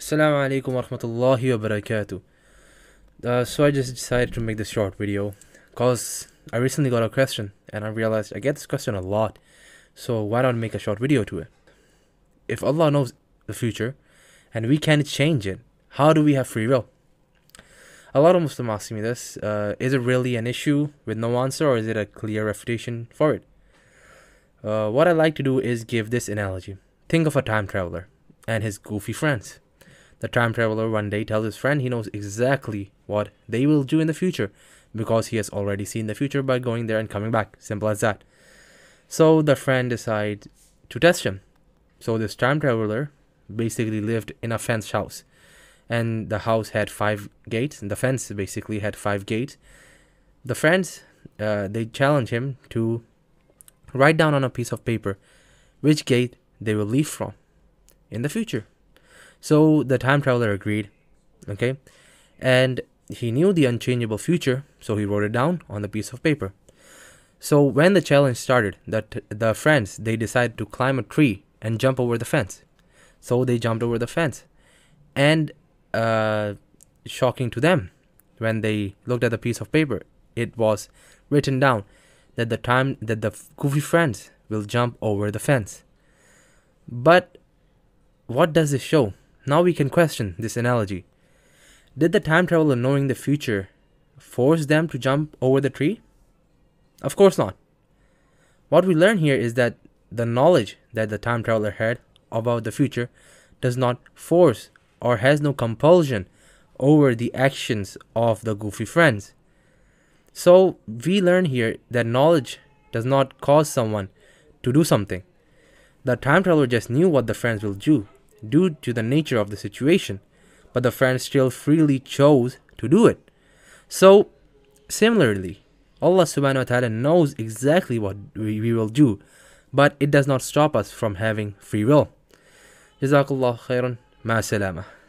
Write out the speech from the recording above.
Assalamu alaikum wa rahmatullahi wa barakatuh. So I just decided to make this short video because I recently got a question and I realized I get this question a lot. So why not make a short video to it? If Allah knows the future and we can't change it, how do we have free will? A lot of Muslims ask me this. Is it really an issue with no answer, or is it a clear refutation for it? What I like to do is give this analogy. Think of a time traveler and his goofy friends. The time traveler one day tells his friend he knows exactly what they will do in the future because he has already seen the future by going there and coming back. Simple as that. So the friend decides to test him. So this time traveler basically lived in a fenced house, and the house had 5 gates, and the fence basically had 5 gates. The friends, they challenge him to write down on a piece of paper which gate they will leave from in the future. So the time traveler agreed, okay, and he knew the unchangeable future, so he wrote it down on the piece of paper. So when the challenge started, the friends, they decided to climb a tree and jump over the fence. So they jumped over the fence, and shocking to them, when they looked at the piece of paper, it was written down that the goofy friends will jump over the fence. But what does this show? Now we can question this analogy. Did the time traveler, knowing the future, force them to jump over the tree? Of course not. What we learn here is that the knowledge that the time traveler had about the future does not force or has no compulsion over the actions of the goofy friends. So we learn here that knowledge does not cause someone to do something. The time traveler just knew what the friends will do due to the nature of the situation, but the friends still freely chose to do it. So similarly, Allah subhanahu wa ta'ala knows exactly what we will do, but it does not stop us from having free will. Jazakallah khairan. Ma salama.